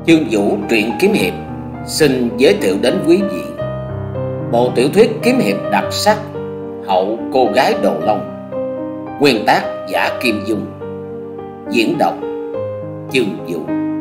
Chương Vũ truyện kiếm hiệp xin giới thiệu đến quý vị bộ tiểu thuyết kiếm hiệp đặc sắc Hậu Cô Gái Đồ Long, nguyên tác Giả Kim Dung, diễn đọc Chương Vũ.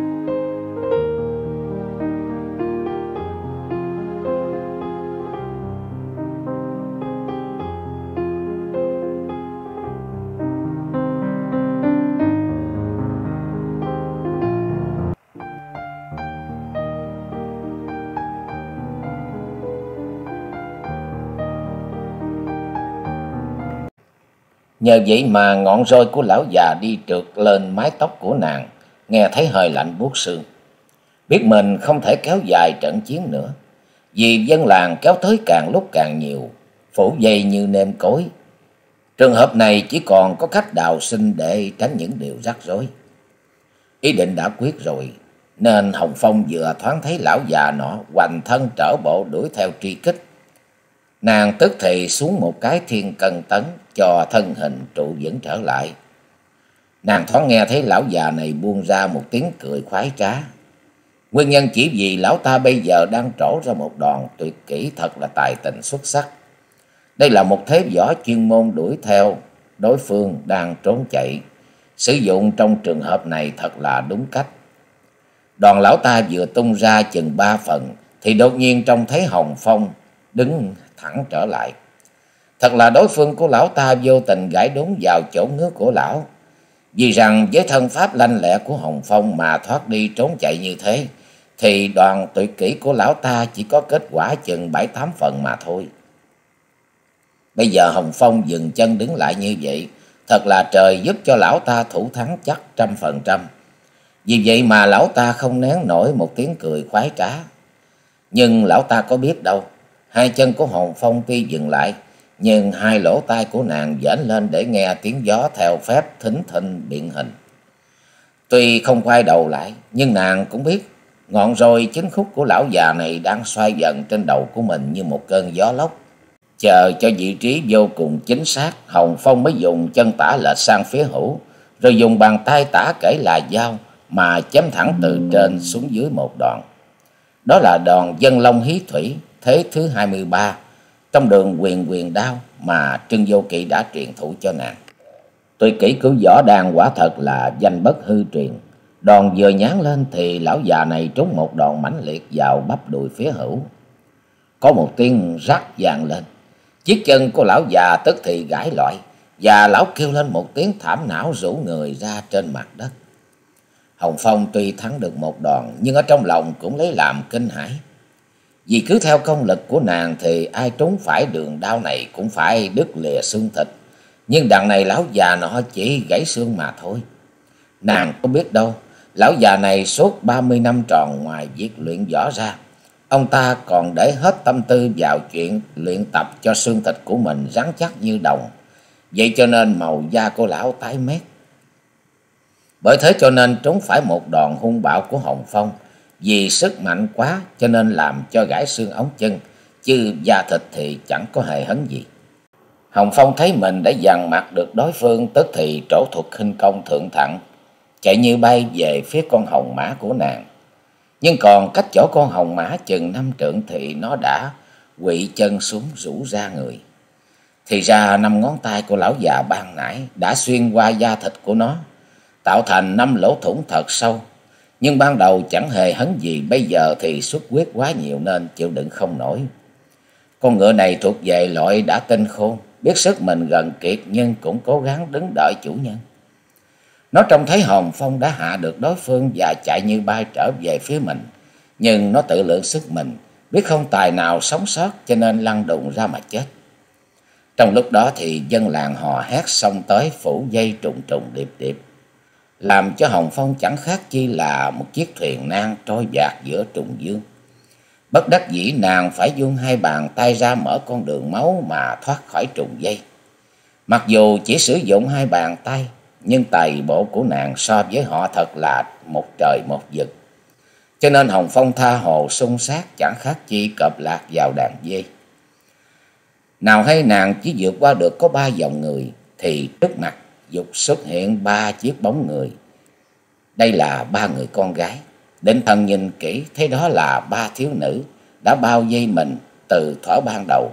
Nhờ vậy mà ngọn roi của lão già đi trượt lên mái tóc của nàng, nghe thấy hơi lạnh buốt xương. Biết mình không thể kéo dài trận chiến nữa, vì dân làng kéo tới càng lúc càng nhiều, phủ vây như nêm cối. Trường hợp này chỉ còn có cách đào sinh để tránh những điều rắc rối. Ý định đã quyết rồi, nên Hồng Phong vừa thoáng thấy lão già nọ hoành thân trở bộ đuổi theo truy kích. Nàng tức thì xuống một cái thiên cân tấn cho thân hình trụ vững trở lại. Nàng thoáng nghe thấy lão già này buông ra một tiếng cười khoái trá. Nguyên nhân chỉ vì lão ta bây giờ đang trổ ra một đòn tuyệt kỹ thật là tài tình xuất sắc. Đây là một thế võ chuyên môn đuổi theo đối phương đang trốn chạy. Sử dụng trong trường hợp này thật là đúng cách. Đòn lão ta vừa tung ra chừng 3 phần thì đột nhiên trông thấy Hồng Phong đứng thẳng trở lại. Thật là đối phương của lão ta vô tình gãi đúng vào chỗ ngứa của lão. Vì rằng với thân pháp lanh lẹ của Hồng Phong mà thoát đi trốn chạy như thế, thì đòn tuyệt kỹ của lão ta chỉ có kết quả chừng 7-8 phần mà thôi. Bây giờ Hồng Phong dừng chân đứng lại như vậy, thật là trời giúp cho lão ta thủ thắng chắc 100%. Vì vậy mà lão ta không nén nổi một tiếng cười khoái trá. Nhưng lão ta có biết đâu, hai chân của Hồng Phong tuy dừng lại, nhưng hai lỗ tai của nàng dễn lên để nghe tiếng gió theo phép thính thinh biện hình. Tuy không quay đầu lại, nhưng nàng cũng biết ngọn roi chính khúc của lão già này đang xoay dần trên đầu của mình như một cơn gió lốc. Chờ cho vị trí vô cùng chính xác, Hồng Phong mới dùng chân tả lệch sang phía hữu, rồi dùng bàn tay tả kể là dao mà chém thẳng từ trên xuống dưới một đòn. Đó là đòn Dân Long Hí Thủy thế thứ 23 trong đường quyền đao mà Trương Vô Kỵ đã truyền thụ cho nàng. Tuyệt kỹ cứu võ đan quả thật là danh bất hư truyền. Đòn vừa nhán lên thì lão già này trúng một đòn mãnh liệt vào bắp đùi phía hữu. Có một tiếng rắc vang lên, chiếc chân của lão già tức thì gãy lọi, và lão kêu lên một tiếng thảm não rũ người ra trên mặt đất. Hồng Phong tuy thắng được một đòn, nhưng ở trong lòng cũng lấy làm kinh hãi. Vì cứ theo công lực của nàng thì ai trúng phải đường đao này cũng phải đứt lìa xương thịt. Nhưng đằng này lão già nọ chỉ gãy xương mà thôi. Nàng có biết đâu, lão già này suốt 30 năm tròn, ngoài việc luyện võ ra, ông ta còn để hết tâm tư vào chuyện luyện tập cho xương thịt của mình rắn chắc như đồng. Vậy cho nên màu da của lão tái mét. Bởi thế cho nên trúng phải một đòn hung bạo của Hồng Phong. Vì sức mạnh quá cho nên làm cho gãy xương ống chân, chứ da thịt thì chẳng có hề hấn gì. Hồng Phong thấy mình đã dằn mặt được đối phương, tức thì trổ thuật khinh công thượng thặng, chạy như bay về phía con hồng mã của nàng. Nhưng còn cách chỗ con hồng mã chừng 5 trượng thì nó đã quỵ chân xuống rũ ra người. Thì ra 5 ngón tay của lão già ban nãy đã xuyên qua da thịt của nó, tạo thành 5 lỗ thủng thật sâu. Nhưng ban đầu chẳng hề hấn gì, bây giờ thì xuất huyết quá nhiều nên chịu đựng không nổi. Con ngựa này thuộc về loại đã tinh khôn, biết sức mình gần kiệt nhưng cũng cố gắng đứng đợi chủ nhân. Nó trông thấy Hồng Phong đã hạ được đối phương và chạy như bay trở về phía mình. Nhưng nó tự lượng sức mình, biết không tài nào sống sót cho nên lăn đùng ra mà chết. Trong lúc đó thì dân làng hò hét xông tới phủ dây trùng trùng điệp điệp, làm cho Hồng Phong chẳng khác chi là một chiếc thuyền nan trôi dạt giữa trùng dương. Bất đắc dĩ nàng phải vươn hai bàn tay ra mở con đường máu mà thoát khỏi trùng dây. Mặc dù chỉ sử dụng hai bàn tay, nhưng tài bộ của nàng so với họ thật là một trời một vực. Cho nên Hồng Phong tha hồ xung sát chẳng khác chi cọp lạc vào đàn dê. Nào hay nàng chỉ vượt qua được có 3 dòng người, thì trước mặt dục xuất hiện 3 chiếc bóng người. Đây là 3 người con gái, Định thần nhìn kỹ thấy đó là ba thiếu nữ đã bao vây mình từ thuở ban đầu.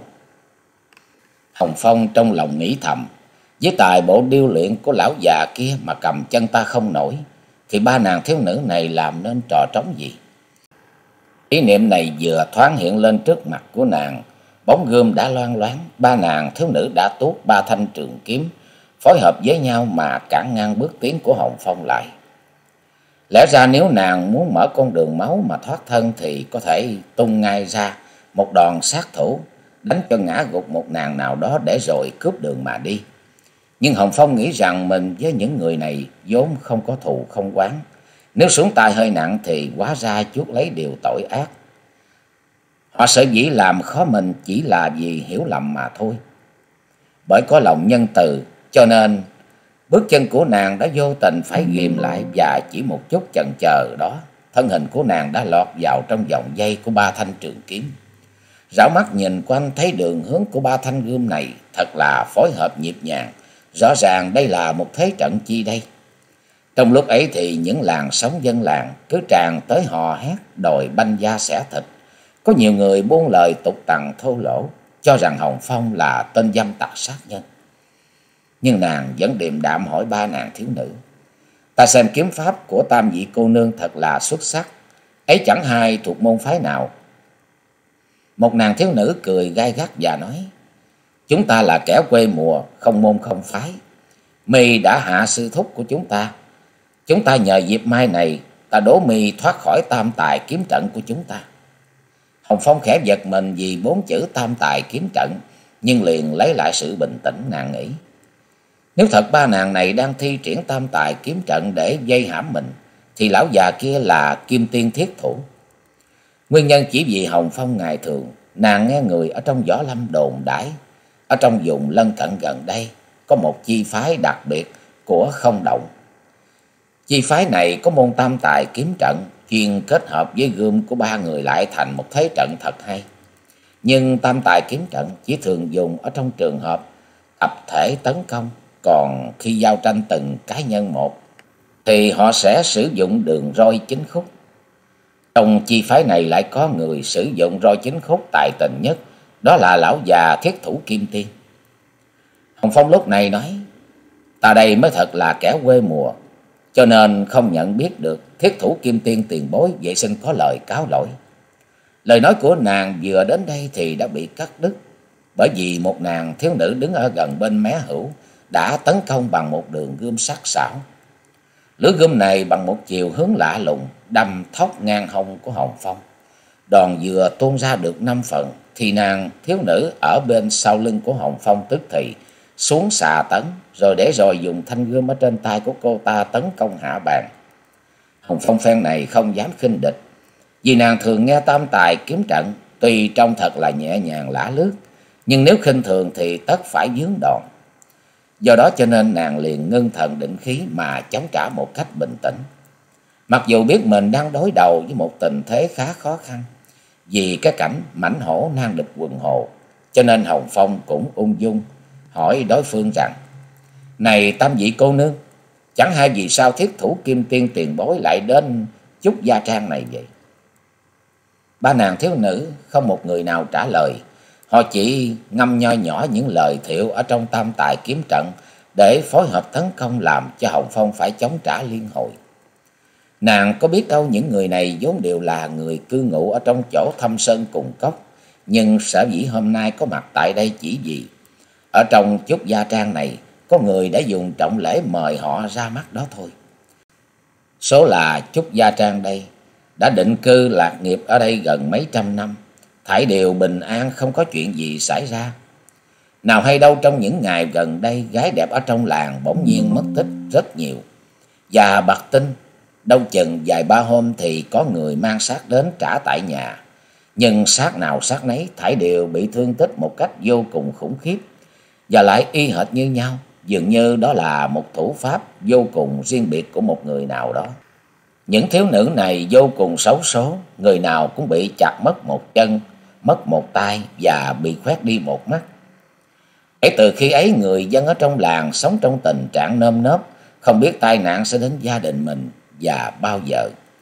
Hồng Phong trong lòng nghĩ thầm, với tài bộ điêu luyện của lão già kia mà cầm chân ta không nổi, thì ba nàng thiếu nữ này làm nên trò trống gì? Ý niệm này vừa thoáng hiện lên trước mặt của nàng, bóng gươm đã loang loáng, ba nàng thiếu nữ đã tuốt ba thanh trường kiếm, phối hợp với nhau mà cản ngăn bước tiến của Hồng Phong lại. Lẽ ra nếu nàng muốn mở con đường máu mà thoát thân thì có thể tung ngay ra một đòn sát thủ, đánh cho ngã gục một nàng nào đó để rồi cướp đường mà đi. Nhưng Hồng Phong nghĩ rằng mình với những người này vốn không có thù không oán, nếu xuống tay hơi nặng thì hóa ra chuốc lấy điều tội ác. Họ sở dĩ làm khó mình chỉ là vì hiểu lầm mà thôi. Bởi có lòng nhân từ cho nên bước chân của nàng đã vô tình phải ghìm lại, và chỉ một chút chần chờ đó, thân hình của nàng đã lọt vào trong vòng dây của ba thanh trường kiếm. Rảo mắt nhìn quanh thấy đường hướng của ba thanh gươm này thật là phối hợp nhịp nhàng, rõ ràng đây là một thế trận chi đây. Trong lúc ấy thì những làng sống dân làng cứ tràn tới hò hét đòi banh da xẻ thịt. Có nhiều người buông lời tục tằn thô lỗ, cho rằng Hồng Phong là tên dâm tặc sát nhân. Nhưng nàng vẫn điềm đạm hỏi ba nàng thiếu nữ, ta xem kiếm pháp của tam vị cô nương thật là xuất sắc, ấy chẳng hay thuộc môn phái nào? Một nàng thiếu nữ cười gai gắt và nói, chúng ta là kẻ quê mùa, không môn không phái. Mi đã hạ sư thúc của chúng ta nhờ dịp mai này ta đố Mi thoát khỏi tam tài kiếm trận của chúng ta. Hồng Phong khẽ giật mình vì bốn chữ tam tài kiếm trận, nhưng liền lấy lại sự bình tĩnh. Nàng nghĩ, nếu thật ba nàng này đang thi triển tam tài kiếm trận để vây hãm mình, thì lão già kia là kim tiên thiết thủ. Nguyên nhân chỉ vì Hồng Phong ngày thường nàng nghe người ở trong võ lâm đồn đãi, ở trong vùng lân cận gần đây có một chi phái đặc biệt của Không Động. Chi phái này có môn tam tài kiếm trận, chuyên kết hợp với gươm của ba người lại thành một thế trận thật hay. Nhưng tam tài kiếm trận chỉ thường dùng ở trong trường hợp tập thể tấn công, còn khi giao tranh từng cá nhân một thì họ sẽ sử dụng đường roi chính khúc. Trong chi phái này lại có người sử dụng roi chính khúc tài tình nhất, đó là lão già thiết thủ Kim Tiên. Hồng Phong lúc này nói, ta đây mới thật là kẻ quê mùa, cho nên không nhận biết được thiết thủ Kim Tiên tiền bối, vậy xin có lời cáo lỗi. Lời nói của nàng vừa đến đây thì đã bị cắt đứt, bởi vì một nàng thiếu nữ đứng ở gần bên mé hữu đã tấn công bằng một đường gươm sắc sảo. Lưỡi gươm này bằng một chiều hướng lạ lùng đâm thóc ngang hông của Hồng Phong. Đòn vừa tuôn ra được 5 phần thì nàng thiếu nữ ở bên sau lưng của Hồng Phong tức thì xuống xà tấn, rồi dùng thanh gươm ở trên tay của cô ta tấn công hạ bàn. Hồng Phong phen này không dám khinh địch, vì nàng thường nghe tam tài kiếm trận, tuy trông thật là nhẹ nhàng lả lướt, nhưng nếu khinh thường thì tất phải vướng đòn. Do đó cho nên nàng liền ngưng thần định khí mà chống trả một cách bình tĩnh. Mặc dù biết mình đang đối đầu với một tình thế khá khó khăn, vì cái cảnh mãnh hổ nan địch quần hồ, cho nên Hồng Phong cũng ung dung hỏi đối phương rằng, này tam vị cô nương, chẳng hay vì sao thiết thủ Kim Tiên tiền bối lại đến chút gia trang này vậy? Ba nàng thiếu nữ không một người nào trả lời, họ chỉ ngâm nho nhỏ những lời thiệu ở trong tam tài kiếm trận để phối hợp tấn công, làm cho Hồng Phong phải chống trả liên hồi. Nàng có biết đâu những người này vốn đều là người cư ngụ ở trong chỗ thâm sơn cùng cốc, nhưng sở dĩ hôm nay có mặt tại đây chỉ vì ở trong chút gia trang này có người đã dùng trọng lễ mời họ ra mắt đó thôi. Số là chút gia trang đây đã định cư lạc nghiệp ở đây gần mấy trăm năm, thảy đều bình an, không có chuyện gì xảy ra. Nào hay đâu trong những ngày gần đây gái đẹp ở trong làng bỗng nhiên mất tích rất nhiều, và bặt tin đâu chừng vài ba hôm thì có người mang xác đến trả tại nhà, nhưng xác nào xác nấy thảy đều bị thương tích một cách vô cùng khủng khiếp, và lại y hệt như nhau, dường như đó là một thủ pháp vô cùng riêng biệt của một người nào đó. Những thiếu nữ này vô cùng xấu số, người nào cũng bị chặt mất một chân, mất một tay và bị khoét đi một mắt. Kể từ khi ấy, người dân ở trong làng sống trong tình trạng nơm nớp, không biết tai nạn sẽ đến gia đình mình và bao giờ.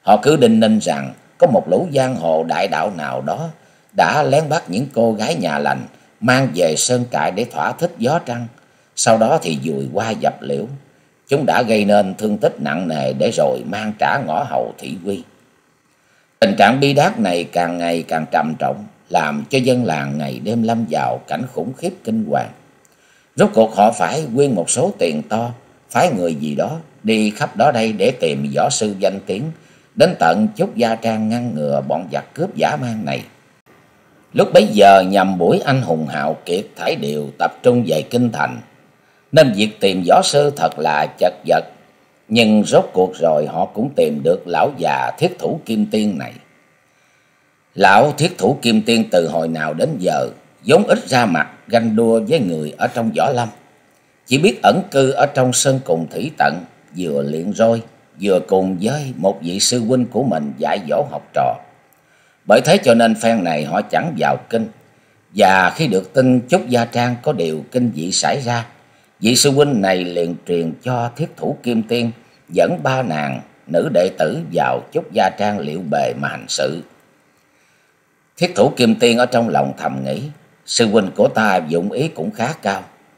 Họ cứ đinh ninh rằng có một lũ giang hồ đại đạo nào đó đã lén bắt những cô gái nhà lành mang về sơn trại để thỏa thích gió trăng, sau đó thì dùi qua dập liễu. Chúng đã gây nên thương tích nặng nề để rồi mang trả ngõ hầu thị uy. Tình trạng bi đát này càng ngày càng trầm trọng, làm cho dân làng ngày đêm lâm vào cảnh khủng khiếp kinh hoàng. Rốt cuộc họ phải quyên một số tiền to, phái người gì đó đi khắp đó đây để tìm võ sư danh tiếng, đến tận Chúc Gia Trang ngăn ngừa bọn giặc cướp dã man này. Lúc bấy giờ nhằm buổi anh hùng hào kiệt thải đều tập trung về kinh thành, nên việc tìm võ sư thật là chật vật. Nhưng rốt cuộc rồi họ cũng tìm được lão già Thiết Thủ Kim Tiên này. Lão Thiết Thủ Kim Tiên từ hồi nào đến giờ vốn ít ra mặt ganh đua với người ở trong võ lâm, chỉ biết ẩn cư ở trong sơn cùng thủy tận, vừa luyện roi vừa cùng với một vị sư huynh của mình dạy dỗ học trò. Bởi thế cho nên phen này họ chẳng vào kinh, và khi được tin Chúc Gia Trang có điều kinh dị xảy ra, vị sư huynh này liền truyền cho Thiết Thủ Kim Tiên dẫn 3 nàng nữ đệ tử vào Chúc Gia Trang liệu bề mà hành sự. Thiết Thủ Kim Tiên ở trong lòng thầm nghĩ, sư huynh của ta dụng ý cũng khá cao.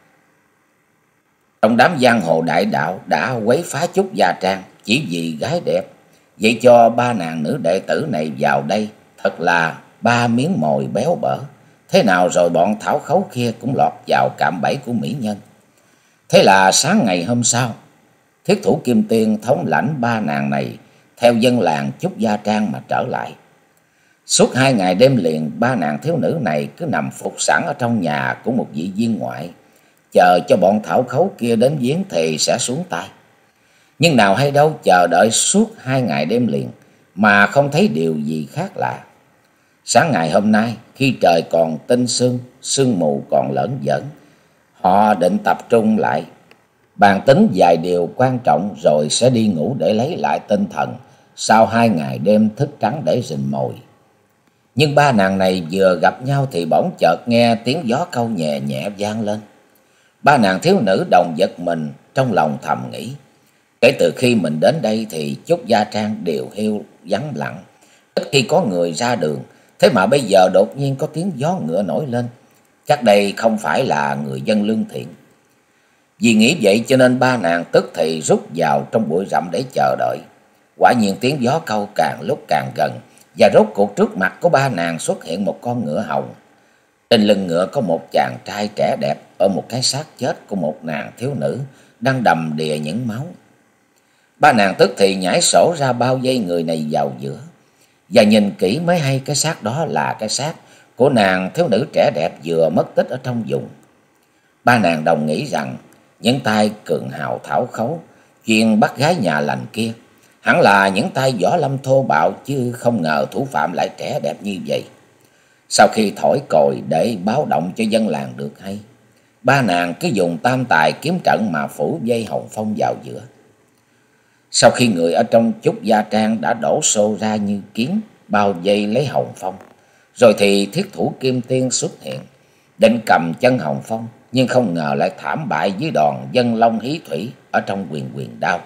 Trong đám giang hồ đại đạo đã quấy phá Chúc Gia Trang chỉ vì gái đẹp, vậy cho 3 nàng nữ đệ tử này vào đây thật là 3 miếng mồi béo bở. Thế nào rồi bọn thảo khấu kia cũng lọt vào cạm bẫy của mỹ nhân. Thế là sáng ngày hôm sau, Thiết Thủ Kim Tiên thống lãnh 3 nàng này theo dân làng Chúc Gia Trang mà trở lại. Suốt 2 ngày đêm liền, 3 nàng thiếu nữ này cứ nằm phục sẵn ở trong nhà của một vị viên ngoại, chờ cho bọn thảo khấu kia đến viếng thì sẽ xuống tay. Nhưng nào hay đâu, chờ đợi suốt 2 ngày đêm liền mà không thấy điều gì khác lạ. Sáng ngày hôm nay, khi trời còn tinh sương, sương mù còn lởn vởn, họ định tập trung lại, bàn tính vài điều quan trọng rồi sẽ đi ngủ để lấy lại tinh thần sau 2 ngày đêm thức trắng để rình mồi. Nhưng 3 nàng này vừa gặp nhau thì bỗng chợt nghe tiếng gió câu nhẹ nhẹ vang lên. 3 nàng thiếu nữ đồng giật mình, trong lòng thầm nghĩ, kể từ khi mình đến đây thì Chúc Gia Trang đều hiu vắng lặng, ít khi có người ra đường. Thế mà bây giờ đột nhiên có tiếng gió ngựa nổi lên, chắc đây không phải là người dân lương thiện. Vì nghĩ vậy cho nên 3 nàng tức thì rút vào trong bụi rậm để chờ đợi. Quả nhiên tiếng gió câu càng lúc càng gần, và rốt cuộc trước mặt của 3 nàng xuất hiện một con ngựa hồng. Trên lưng ngựa có một chàng trai trẻ đẹp ở một cái xác chết của một nàng thiếu nữ đang đầm đìa những máu. 3 nàng tức thì nhảy sổ ra bao vây người này vào giữa, và nhìn kỹ mới hay cái xác đó là cái xác của nàng thiếu nữ trẻ đẹp vừa mất tích ở trong vùng. 3 nàng đồng nghĩ rằng những tay cường hào thảo khấu chuyên bắt gái nhà lành kia hẳn là những tay võ lâm thô bạo, chứ không ngờ thủ phạm lại trẻ đẹp như vậy. Sau khi thổi còi để báo động cho dân làng được hay, 3 nàng cứ dùng tam tài kiếm trận mà phủ dây Hồng Phong vào giữa. Sau khi người ở trong Chúc Gia Trang đã đổ xô ra như kiến bao vây lấy Hồng Phong, rồi thì Thiết Thủ Kim Tiên xuất hiện, định cầm chân Hồng Phong, nhưng không ngờ lại thảm bại dưới đòn dân long hí thủy ở trong quyền quyền đao.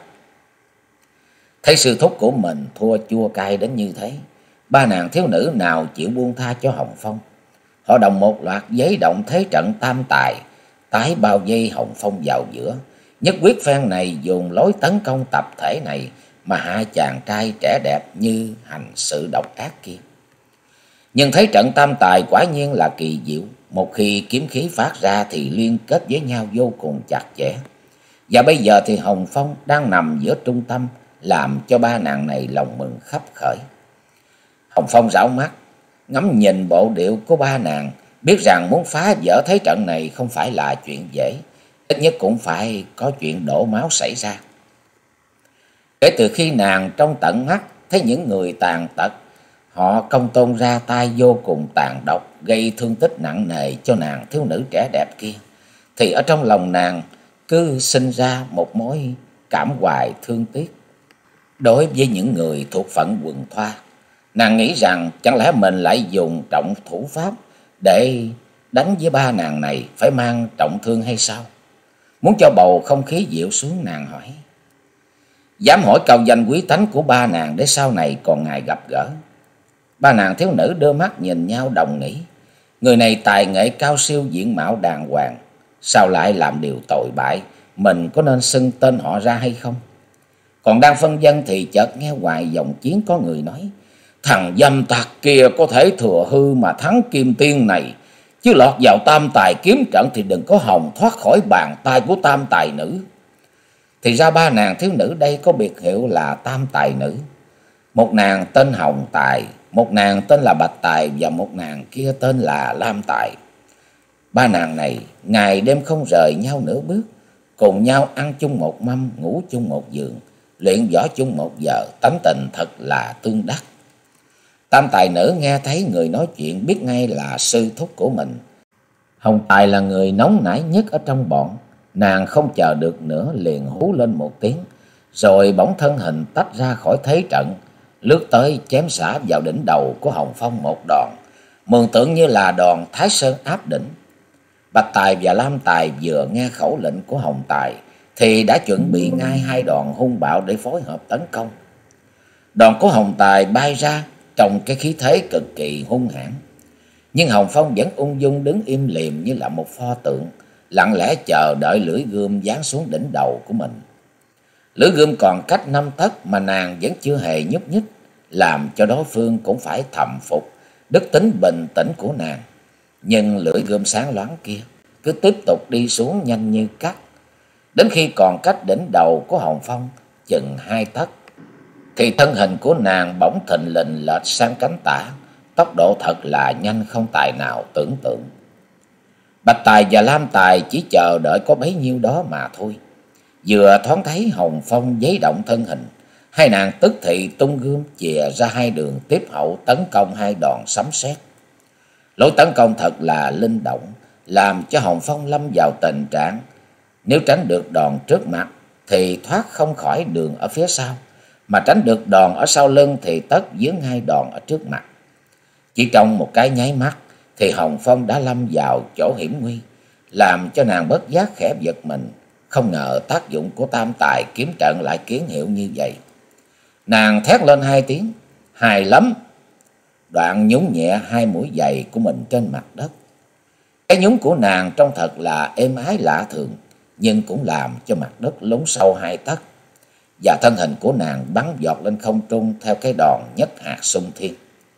Thấy sư thúc của mình thua chua cay đến như thế, 3 nàng thiếu nữ nào chịu buông tha cho Hồng Phong. Họ đồng một loạt giấy động thế trận tam tài, tái bao vây Hồng Phong vào giữa, nhất quyết phen này dùng lối tấn công tập thể này mà hạ chàng trai trẻ đẹp như hành sự độc ác kia. Nhưng thấy trận tam tài quả nhiên là kỳ diệu, một khi kiếm khí phát ra thì liên kết với nhau vô cùng chặt chẽ. Và bây giờ thì Hồng Phong đang nằm giữa trung tâm, làm cho 3 nàng này lòng mừng khắp khởi. Hồng Phong rảo mắt ngắm nhìn bộ điệu của 3 nàng, biết rằng muốn phá vỡ thế trận này không phải là chuyện dễ, ít nhất cũng phải có chuyện đổ máu xảy ra. Kể từ khi nàng trong tận mắt thấy những người tàn tật, họ công tôn ra tay vô cùng tàn độc, gây thương tích nặng nề cho nàng thiếu nữ trẻ đẹp kia, thì ở trong lòng nàng cứ sinh ra một mối cảm hoài thương tiếc. Đối với những người thuộc phận quần thoa, nàng nghĩ rằng chẳng lẽ mình lại dùng trọng thủ pháp để đánh với 3 nàng này phải mang trọng thương hay sao? Muốn cho bầu không khí dịu xuống, nàng hỏi, dám hỏi câu danh quý tánh của ba nàng để sau này còn ngày gặp gỡ. Ba nàng thiếu nữ đưa mắt nhìn nhau đồng nghĩ, người này tài nghệ cao siêu, diện mạo đàng hoàng, sao lại làm điều tội bại, mình có nên xưng tên họ ra hay không? Còn đang phân vân thì chợt nghe ngoài dòng chiến có người nói, thằng dâm tặc kia có thể thừa hư mà thắng Kim Tiên này, chứ lọt vào tam tài kiếm trận thì đừng có hòng thoát khỏi bàn tay của tam tài nữ. Thì ra ba nàng thiếu nữ đây có biệt hiệu là tam tài nữ. Một nàng tên Hồng Tài, một nàng tên là Bạch Tài và một nàng kia tên là Lam Tài. Ba nàng này ngày đêm không rời nhau nửa bước, cùng nhau ăn chung một mâm, ngủ chung một giường, luyện võ chung một giờ, tánh tình thật là tương đắc. Tam tài nữ nghe thấy người nói chuyện biết ngay là sư thúc của mình. Hồng Tài là người nóng nảy nhất ở trong bọn, nàng không chờ được nữa liền hú lên một tiếng, rồi bỗng thân hình tách ra khỏi thế trận, lướt tới chém xả vào đỉnh đầu của Hồng Phong một đòn, mường tượng như là đòn Thái Sơn áp đỉnh. Bạch Tài và Lam Tài vừa nghe khẩu lệnh của Hồng Tài thì đã chuẩn bị ngay hai đòn hung bạo để phối hợp tấn công. Đòn của Hồng Tài bay ra trong cái khí thế cực kỳ hung hãn, nhưng Hồng Phong vẫn ung dung đứng im lìm như là một pho tượng, lặng lẽ chờ đợi lưỡi gươm giáng xuống đỉnh đầu của mình. Lưỡi gươm còn cách 5 tấc mà nàng vẫn chưa hề nhúc nhích, làm cho đối phương cũng phải thầm phục đức tính bình tĩnh của nàng. Nhưng lưỡi gươm sáng loáng kia cứ tiếp tục đi xuống nhanh như cắt, đến khi còn cách đỉnh đầu của Hồng Phong chừng 2 tấc, thì thân hình của nàng bỗng thình lình lệch sang cánh tả, tốc độ thật là nhanh không tài nào tưởng tượng. Bạch Tài và Lam Tài chỉ chờ đợi có bấy nhiêu đó mà thôi. Vừa thoáng thấy Hồng Phong giấy động thân hình, hai nàng tức thì tung gươm chìa ra hai đường tiếp hậu tấn công hai đòn sấm sét. Lối tấn công thật là linh động, làm cho Hồng Phong lâm vào tình trạng nếu tránh được đòn trước mặt thì thoát không khỏi đường ở phía sau, mà tránh được đòn ở sau lưng thì tất vướng hai đòn ở trước mặt. Chỉ trong một cái nháy mắt thì Hồng Phong đã lâm vào chỗ hiểm nguy, làm cho nàng bất giác khẽ giật mình. Không ngờ tác dụng của tam tài kiếm trận lại kiến hiệu như vậy. Nàng thét lên hai tiếng, hài lắm, đoạn nhúng nhẹ hai mũi giày của mình trên mặt đất. Cái nhúng của nàng trông thật là êm ái lạ thường, nhưng cũng làm cho mặt đất lún sâu 2 tấc, và thân hình của nàng bắn giọt lên không trung theo cái đòn nhất hạt xung thiên.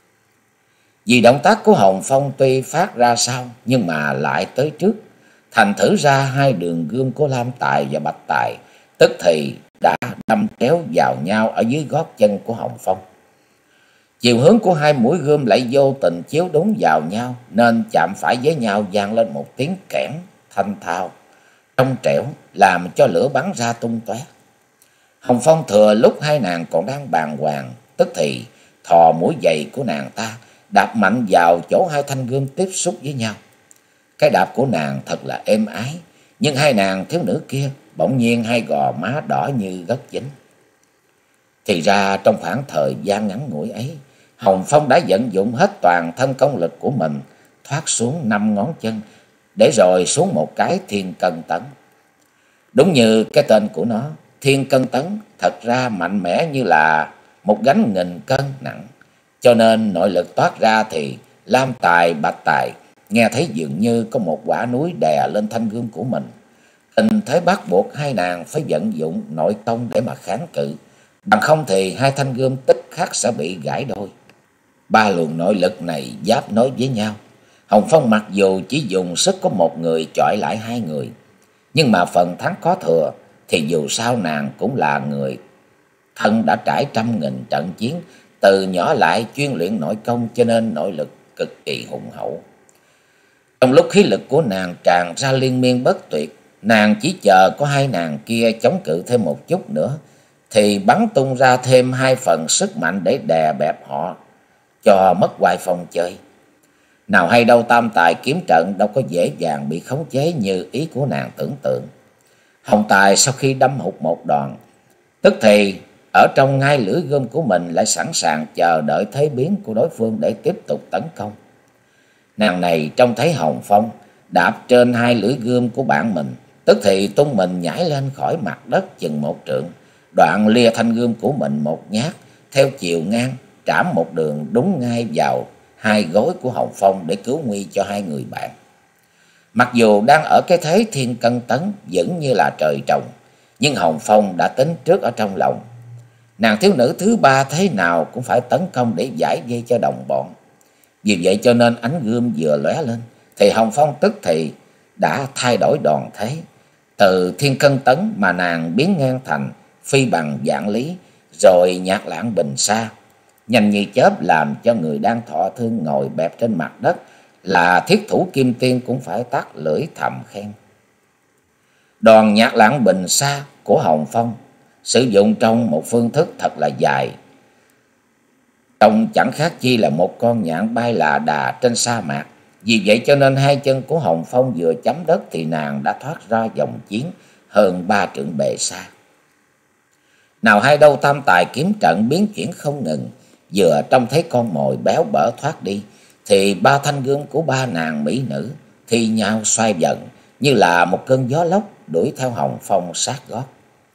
Vì động tác của Hồng Phong tuy phát ra sau nhưng mà lại tới trước, thành thử ra hai đường gươm của Lam Tài và Bạch Tài tức thì đã đâm kéo vào nhau ở dưới gót chân của Hồng Phong. Chiều hướng của hai mũi gươm lại vô tình chiếu đúng vào nhau, nên chạm phải với nhau vang lên một tiếng kẽn thanh thao trong trẻo, làm cho lửa bắn ra tung tóe. Hồng Phong thừa lúc hai nàng còn đang bàng hoàng, tức thì thò mũi giày của nàng ta đạp mạnh vào chỗ hai thanh gươm tiếp xúc với nhau. Cái đạp của nàng thật là êm ái, nhưng hai nàng thiếu nữ kia bỗng nhiên hai gò má đỏ như gất dính. Thì ra trong khoảng thời gian ngắn ngủi ấy, Hồng Phong đã vận dụng hết toàn thân công lực của mình, thoát xuống 5 ngón chân, để rồi xuống một cái Thiên Cân Tấn. Đúng như cái tên của nó, Thiên Cân Tấn thật ra mạnh mẽ như là một gánh 1000 cân nặng, cho nên nội lực toát ra thì Lam Tài, Bạch Tài nghe thấy dường như có một quả núi đè lên thanh gươm của mình. Tình thế bắt buộc hai nàng phải vận dụng nội công để mà kháng cự, bằng không thì hai thanh gươm tức khắc sẽ bị gãy đôi. Ba luồng nội lực này giáp nối với nhau. Hồng Phong mặc dù chỉ dùng sức có một người chọi lại hai người, nhưng mà phần thắng có thừa, thì dù sao nàng cũng là người thân đã trải 100.000 trận chiến, từ nhỏ lại chuyên luyện nội công, cho nên nội lực cực kỳ hùng hậu. Trong lúc khí lực của nàng tràn ra liên miên bất tuyệt, nàng chỉ chờ có hai nàng kia chống cự thêm một chút nữa thì bắn tung ra thêm 2 phần sức mạnh để đè bẹp họ cho mất oai phong chơi. Nào hay đâu, tam tài kiếm trận đâu có dễ dàng bị khống chế như ý của nàng tưởng tượng. Hồng Tài sau khi đâm hụt một đòn, tức thì ở trong ngay lưỡi gươm của mình lại sẵn sàng chờ đợi thế biến của đối phương để tiếp tục tấn công. Nàng này trông thấy Hồng Phong đạp trên hai lưỡi gươm của bạn mình, tức thì tung mình nhảy lên khỏi mặt đất chừng 1 trượng, đoạn lia thanh gươm của mình một nhát theo chiều ngang, trảm một đường đúng ngay vào hai gối của Hồng Phong để cứu nguy cho hai người bạn. Mặc dù đang ở cái thế thiên cân tấn vững như là trời trồng, nhưng Hồng Phong đã tính trước ở trong lòng. Nàng thiếu nữ thứ ba thế nào cũng phải tấn công để giải vây cho đồng bọn. Vì vậy cho nên ánh gươm vừa lóe lên thì Hồng Phong tức thì đã thay đổi đòn thế. Từ thiên cân tấn mà nàng biến ngang thành phi bằng vạn lý, rồi nhạc lãng bình xa, nhanh như chớp làm cho người đang thọ thương ngồi bẹp trên mặt đất là Thiết Thủ Kim Tiên cũng phải tắt lưỡi thầm khen. Đòn nhạc lãng bình xa của Hồng Phong sử dụng trong một phương thức thật là dài, trông chẳng khác chi là một con nhạn bay lạ đà trên sa mạc. Vì vậy cho nên hai chân của Hồng Phong vừa chấm đất thì nàng đã thoát ra vòng chiến hơn 3 trượng bề xa. Nào hay đâu tam tài kiếm trận biến chuyển không ngừng, vừa trông thấy con mồi béo bở thoát đi thì ba thanh gươm của ba nàng mỹ nữ thi nhau xoay vần như là một cơn gió lốc đuổi theo Hồng Phong sát gót.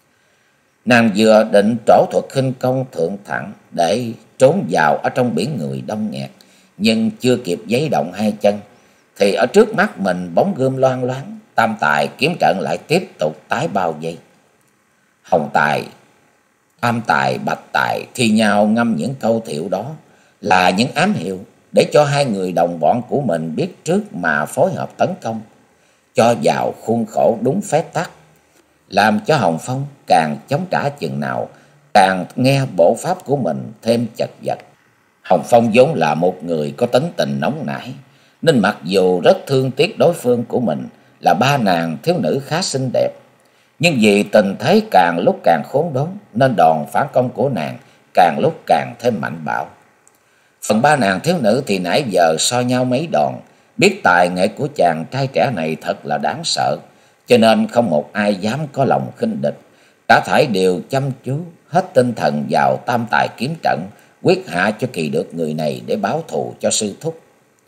Nàng vừa định trổ thuật khinh công thượng thẳng để trốn vào ở trong biển người đông nghẹt, nhưng chưa kịp giấy động hai chân thì ở trước mắt mình bóng gươm loang loáng, tam tài kiếm trận lại tiếp tục tái bao vây. Hồng tài, tam tài, bạch tài thi nhau ngâm những câu thiệu đó là những ám hiệu để cho hai người đồng bọn của mình biết trước mà phối hợp tấn công, cho vào khuôn khổ đúng phép tắc, làm cho Hồng Phong càng chống trả chừng nào càng nghe bộ pháp của mình thêm chật vật. Hồng Phong vốn là một người có tính tình nóng nảy, nên mặc dù rất thương tiếc đối phương của mình là ba nàng thiếu nữ khá xinh đẹp, nhưng vì tình thế càng lúc càng khốn đốn nên đòn phản công của nàng càng lúc càng thêm mạnh bạo. Phần ba nàng thiếu nữ thì nãy giờ so nhau mấy đòn, biết tài nghệ của chàng trai trẻ này thật là đáng sợ, cho nên không một ai dám có lòng khinh địch. Cả thảy đều chăm chú hết tinh thần vào tam tài kiếm trận, quyết hạ cho kỳ được người này để báo thù cho sư thúc.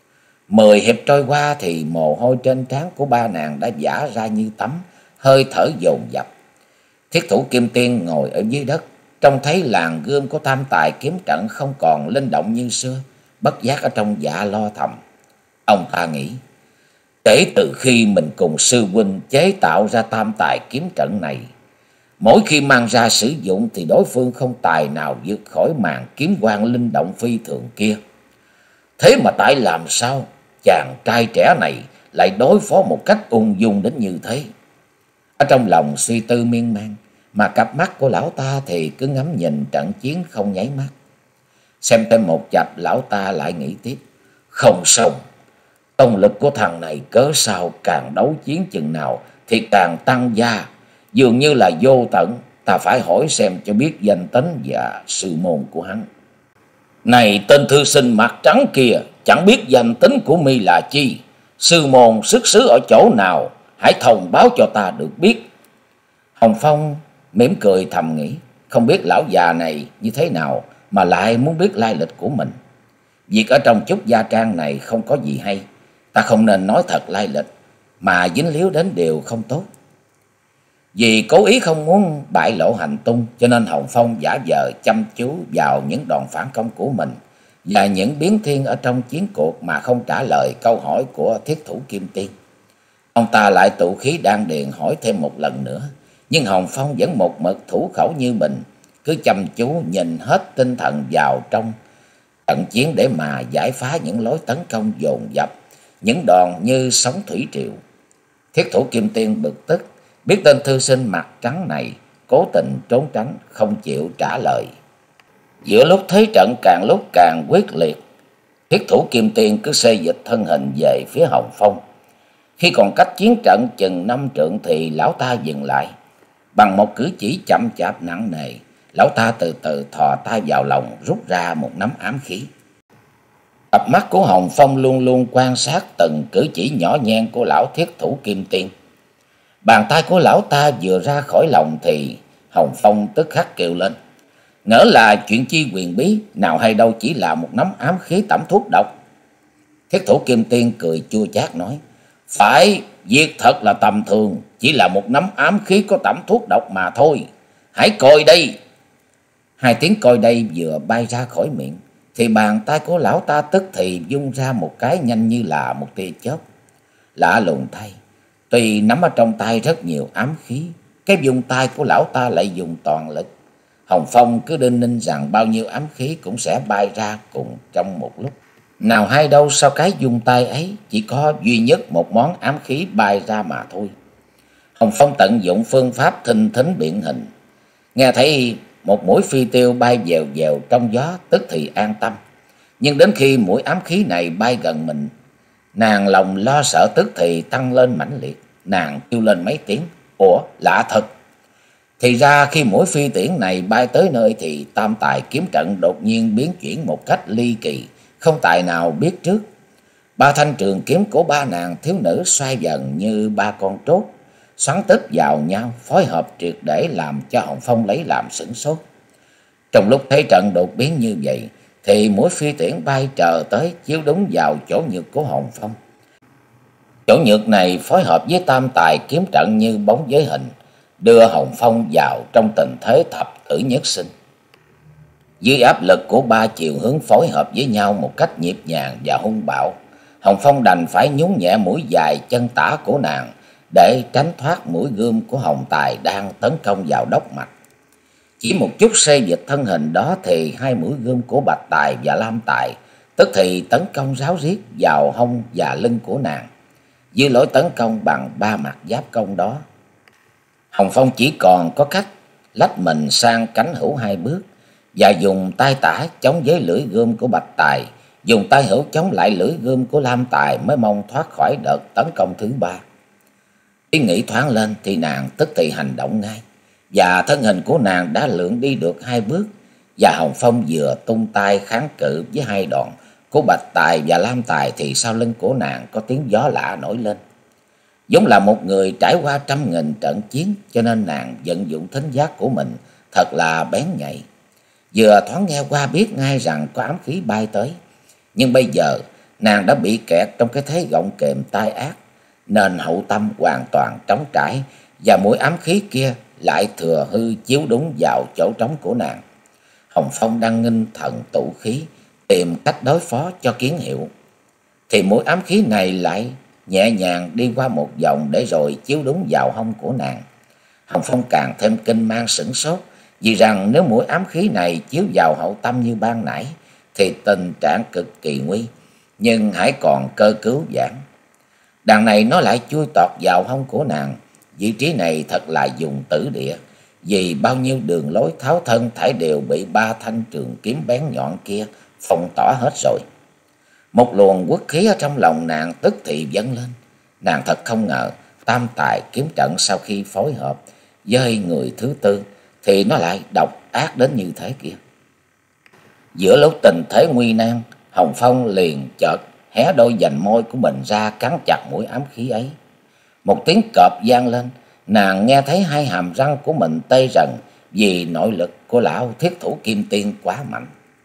10 hiệp trôi qua thì mồ hôi trên trán của ba nàng đã vã ra như tắm, hơi thở dồn dập. Thiết Thủ Kim Tiên ngồi ở dưới đất, trông thấy làn gươm của tam tài kiếm trận không còn linh động như xưa, bất giác ở trong dạ lo thầm. Ông ta nghĩ, kể từ khi mình cùng sư huynh chế tạo ra tam tài kiếm trận này, mỗi khi mang ra sử dụng thì đối phương không tài nào vượt khỏi màn kiếm quang linh động phi thường kia. Thế mà tại làm sao chàng trai trẻ này lại đối phó một cách ung dung đến như thế? Ở trong lòng suy tư miên man, mà cặp mắt của lão ta thì cứ ngắm nhìn trận chiến không nháy mắt. Xem thêm một chập, lão ta lại nghĩ tiếp, không xong, công lực của thằng này cớ sao càng đấu chiến chừng nào thì càng tăng gia, dường như là vô tận. Ta phải hỏi xem cho biết danh tính và sư môn của hắn. Này tên thư sinh mặt trắng kia, chẳng biết danh tính của mi là chi, sư môn xuất xứ ở chỗ nào, hãy thông báo cho ta được biết. Hồng Phong mỉm cười thầm nghĩ, không biết lão già này như thế nào mà lại muốn biết lai lịch của mình. Việc ở trong chút gia trang này không có gì hay, ta không nên nói thật lai lịch mà dính líu đến điều không tốt. Vì cố ý không muốn bại lộ hành tung, cho nên Hồng Phong giả vờ chăm chú vào những đòn phản công của mình và những biến thiên ở trong chiến cuộc mà không trả lời câu hỏi của Thiết Thủ Kim Tiên. Ông ta lại tụ khí đan điền hỏi thêm một lần nữa, nhưng Hồng Phong vẫn một mực thủ khẩu như mình, cứ chăm chú nhìn hết tinh thần vào trong trận chiến để mà giải phá những lối tấn công dồn dập, những đòn như sóng thủy triều. Thiết Thủ Kim Tiên bực tức, biết tên thư sinh mặt trắng này cố tình trốn tránh, không chịu trả lời. Giữa lúc thế trận càng lúc càng quyết liệt, Thiết Thủ Kim Tiên cứ xê dịch thân hình về phía Hồng Phong. Khi còn cách chiến trận chừng 5 trượng thì lão ta dừng lại. Bằng một cử chỉ chậm chạp nặng nề, lão ta từ từ thò tay vào lòng rút ra một nắm ám khí. Cặp mắt của Hồng Phong luôn luôn quan sát từng cử chỉ nhỏ nhen của lão Thiết Thủ Kim Tiên. Bàn tay của lão ta vừa ra khỏi lòng thì Hồng Phong tức khắc kêu lên, ngỡ là chuyện chi quyền bí, nào hay đâu chỉ là một nắm ám khí tẩm thuốc độc. Thiết Thủ Kim Tiên cười chua chát nói, phải, việc thật là tầm thường, chỉ là một nắm ám khí có tẩm thuốc độc mà thôi. hãy coi đây. Hai tiếng coi đây vừa bay ra khỏi miệng, thì bàn tay của lão ta tức thì vung ra một cái nhanh như là một tia chớp. Lạ lùng thay, tuy nắm ở trong tay rất nhiều ám khí, cái vung tay của lão ta lại dùng toàn lực. Hồng Phong cứ đinh ninh rằng bao nhiêu ám khí cũng sẽ bay ra cùng trong một lúc. Nào hay đâu sau cái vung tay ấy chỉ có duy nhất một món ám khí bay ra mà thôi. Hồng Phong tận dụng phương pháp thinh thính biện hình, nghe thấy một mũi phi tiêu bay dèo dèo trong gió tức thì an tâm. Nhưng đến khi mũi ám khí này bay gần mình, nàng lòng lo sợ tức thì tăng lên mãnh liệt. Nàng kêu lên mấy tiếng, ủa lạ thật. Thì ra khi mũi phi tiễn này bay tới nơi thì tam tài kiếm trận đột nhiên biến chuyển một cách ly kỳ, không tài nào biết trước. Ba thanh trường kiếm của ba nàng thiếu nữ xoay dần như ba con trốt, xoắn tức vào nhau, phối hợp triệt để làm cho Hồng Phong lấy làm sửng sốt. Trong lúc thấy trận đột biến như vậy, thì mũi phi tiễn bay trờ tới chiếu đúng vào chỗ nhược của Hồng Phong. Chỗ nhược này phối hợp với tam tài kiếm trận như bóng với hình, đưa Hồng Phong vào trong tình thế thập tử nhất sinh. Dưới áp lực của ba chiều hướng phối hợp với nhau một cách nhịp nhàng và hung bạo, Hồng Phong đành phải nhún nhẹ mũi dài chân tả của nàng để tránh thoát mũi gươm của Hồng Tài đang tấn công vào đốc mạch. Chỉ một chút xê dịch thân hình đó thì hai mũi gươm của Bạch Tài và Lam Tài tức thì tấn công ráo riết vào hông và lưng của nàng. Dưới lối tấn công bằng ba mặt giáp công đó, Hồng Phong chỉ còn có cách lách mình sang cánh hữu hai bước và dùng tay tả chống với lưỡi gươm của Bạch Tài, dùng tay hữu chống lại lưỡi gươm của Lam Tài mới mong thoát khỏi đợt tấn công thứ ba. Ý nghĩ thoáng lên thì nàng tức thì hành động ngay, và thân hình của nàng đã lượn đi được hai bước, và Hồng Phong vừa tung tay kháng cự với hai đòn của Bạch Tài và Lam Tài thì sau lưng của nàng có tiếng gió lạ nổi lên. Giống là một người trải qua trăm nghìn trận chiến, cho nên nàng vận dụng thính giác của mình thật là bén nhạy. Vừa thoáng nghe qua biết ngay rằng có ám khí bay tới, nhưng bây giờ nàng đã bị kẹt trong cái thế gọng kềm tai ác, nên hậu tâm hoàn toàn trống trải, và mũi ám khí kia lại thừa hư chiếu đúng vào chỗ trống của nàng. Hồng Phong đang nghinh thần tụ khí, tìm cách đối phó cho kiến hiệu, thì mũi ám khí này lại nhẹ nhàng đi qua một vòng để rồi chiếu đúng vào hông của nàng. Hồng Phong càng thêm kinh mang sửng sốt, vì rằng nếu mũi ám khí này chiếu vào hậu tâm như ban nãy thì tình trạng cực kỳ nguy, nhưng hãy còn cơ cứu vãn. Đằng này nó lại chui tọt vào hông của nàng. Vị trí này thật là dùng tử địa, vì bao nhiêu đường lối tháo thân thảy đều bị ba thanh trường kiếm bén nhọn kia phong tỏa hết rồi. Một luồng uất khí ở trong lòng nàng tức thì dâng lên. Nàng thật không ngờ tam tài kiếm trận sau khi phối hợp với người thứ tư thì nó lại độc ác đến như thế kia. Giữa lúc tình thế nguy nan, Hồng Phong liền chợt hé đôi vành môi của mình ra cắn chặt mũi ám khí ấy. Một tiếng cọp vang lên, nàng nghe thấy hai hàm răng của mình tê rần vì nội lực của lão thiết thủ kim tiên quá mạnh.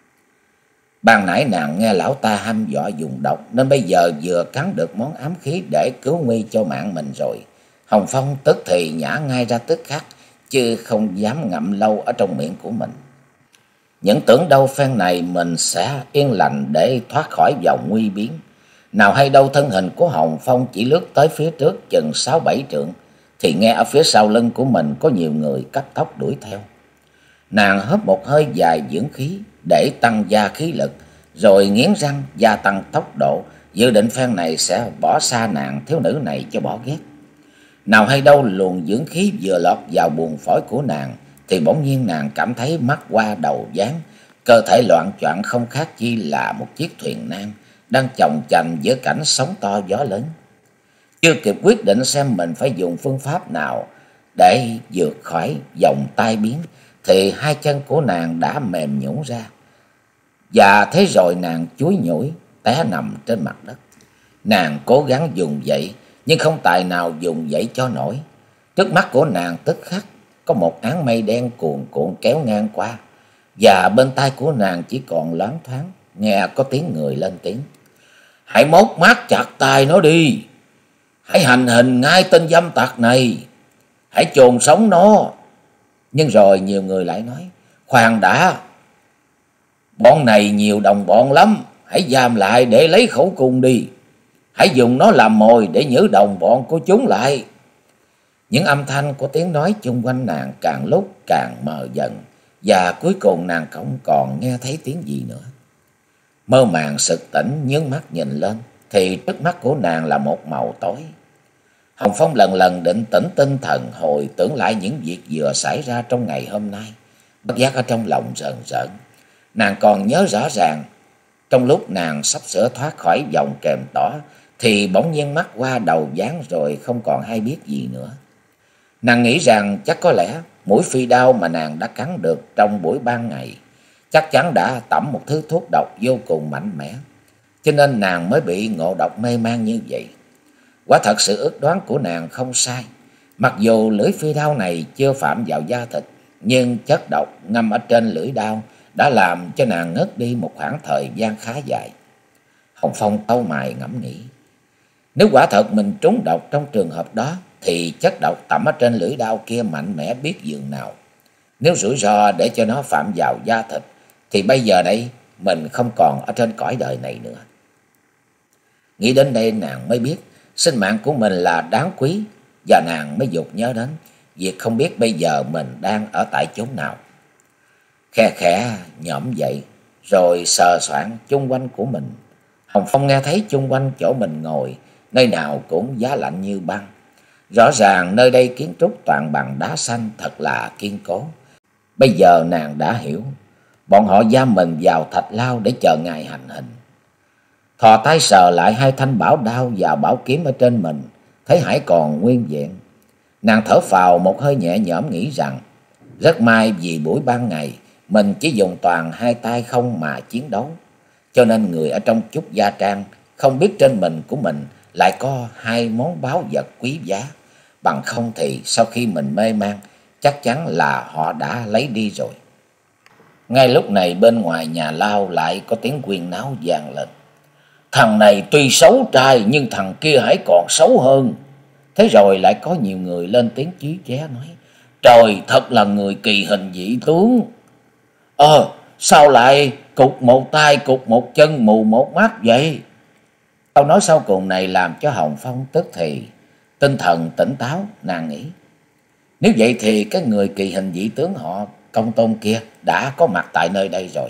Ban nãy nàng nghe lão ta hăm dọa dùng độc, nên bây giờ vừa cắn được món ám khí để cứu nguy cho mạng mình rồi. Hồng Phong tức thì nhả ngay ra tức khắc, chứ không dám ngậm lâu ở trong miệng của mình. Những tưởng đâu phen này mình sẽ yên lành để thoát khỏi vòng nguy biến. Nào hay đâu thân hình của Hồng Phong chỉ lướt tới phía trước chừng 6-7 trượng, thì nghe ở phía sau lưng của mình có nhiều người cấp tốc đuổi theo. Nàng hớp một hơi dài dưỡng khí để tăng gia khí lực, rồi nghiến răng gia tăng tốc độ, dự định phen này sẽ bỏ xa nàng thiếu nữ này cho bỏ ghét. Nào hay đâu luồng dưỡng khí vừa lọt vào buồng phổi của nàng thì bỗng nhiên nàng cảm thấy mắt qua đầu váng, cơ thể loạn choạng không khác chi là một chiếc thuyền nan đang chồng chành giữa cảnh sóng to gió lớn. Chưa kịp quyết định xem mình phải dùng phương pháp nào để vượt khỏi dòng tai biến thì hai chân của nàng đã mềm nhũn ra, và thế rồi nàng chúi nhủi té nằm trên mặt đất. Nàng cố gắng dùng dậy nhưng không tài nào dùng dậy cho nổi. Trước mắt của nàng tức khắc có một áng mây đen cuồn cuộn kéo ngang qua, và bên tai của nàng chỉ còn loáng thoáng nghe có tiếng người lên tiếng: "Hãy móc mắt chặt tay nó đi, hãy hành hình ngay tên dâm tặc này, hãy chôn sống nó." Nhưng rồi nhiều người lại nói: khoan đã, bọn này nhiều đồng bọn lắm, hãy giam lại để lấy khẩu cung đi. Hãy dùng nó làm mồi để nhử đồng bọn của chúng lại. Những âm thanh của tiếng nói chung quanh nàng càng lúc càng mờ dần, và cuối cùng nàng không còn nghe thấy tiếng gì nữa. Mơ màng sực tỉnh, nhướng mắt nhìn lên thì trước mắt của nàng là một màu tối. Hồng Phong lần lần định tĩnh tinh thần, hồi tưởng lại những việc vừa xảy ra trong ngày hôm nay. Bất giác ở trong lòng rờn rợn. Nàng còn nhớ rõ ràng, trong lúc nàng sắp sửa thoát khỏi vòng kềm tỏ thì bỗng nhiên mắt qua đầu ván rồi không còn hay biết gì nữa. Nàng nghĩ rằng chắc có lẽ mũi phi đao mà nàng đã cắn được trong buổi ban ngày chắc chắn đã tẩm một thứ thuốc độc vô cùng mạnh mẽ, cho nên nàng mới bị ngộ độc mê man như vậy. Quả thật sự ước đoán của nàng không sai. Mặc dù lưỡi phi đao này chưa phạm vào da thịt, nhưng chất độc ngâm ở trên lưỡi đao đã làm cho nàng ngất đi một khoảng thời gian khá dài. Hồng Phong cau mày ngẫm nghĩ, nếu quả thật mình trúng độc trong trường hợp đó thì chất độc tẩm ở trên lưỡi đao kia mạnh mẽ biết dường nào. Nếu rủi ro để cho nó phạm vào da thịt thì bây giờ đây mình không còn ở trên cõi đời này nữa. Nghĩ đến đây nàng mới biết sinh mạng của mình là đáng quý, và nàng mới dục nhớ đến việc không biết bây giờ mình đang ở tại chốn nào. Khe khẽ nhõm dậy rồi sờ soạng chung quanh của mình. Hồng Phong nghe thấy chung quanh chỗ mình ngồi nơi nào cũng giá lạnh như băng. Rõ ràng nơi đây kiến trúc toàn bằng đá xanh thật là kiên cố. Bây giờ nàng đã hiểu, bọn họ giam mình vào thạch lao để chờ ngày hành hình. Thò tay sờ lại hai thanh bảo đao và bảo kiếm ở trên mình, thấy hãy còn nguyên vẹn. Nàng thở phào một hơi nhẹ nhõm, nghĩ rằng rất may vì buổi ban ngày mình chỉ dùng toàn hai tay không mà chiến đấu, cho nên người ở trong chút gia trang không biết trên mình của mình lại có hai món báu vật quý giá. Bằng không thì sau khi mình mê man chắc chắn là họ đã lấy đi rồi. Ngay lúc này bên ngoài nhà lao lại có tiếng huyên náo vang lên. Thằng này tuy xấu trai nhưng thằng kia hãy còn xấu hơn. Thế rồi lại có nhiều người lên tiếng chí chóe nói: trời, thật là người kỳ hình dị tướng. Sao lại cụt một tay cụt một chân mù một mắt vậy? Câu nói sau cùng này làm cho Hồng Phong tức thì tinh thần tỉnh táo. Nàng nghĩ, nếu vậy thì cái người kỳ hình dị tướng họ Công Tôn kia đã có mặt tại nơi đây rồi.